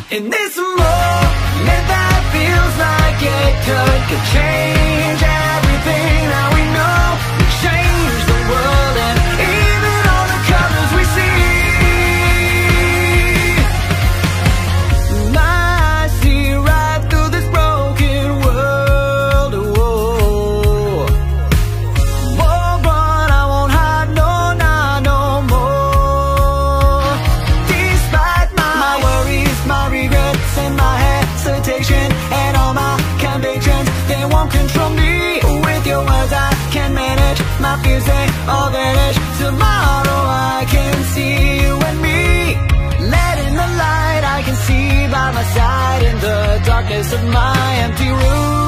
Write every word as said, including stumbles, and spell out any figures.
In this moment that feels like it could, could change everything that we know, could change the world and even all the colors we see. I see right through this broken world. Whoa. Oh, but I won't hide, no, nah, no more. Despite my, my worries, my regrets, and my hesitation, and all my convictions, they won't control me. With your words I can manage my fears, they all vanish. Tomorrow I can see you and me. Let in the light I can see by my side in the darkness of my empty room.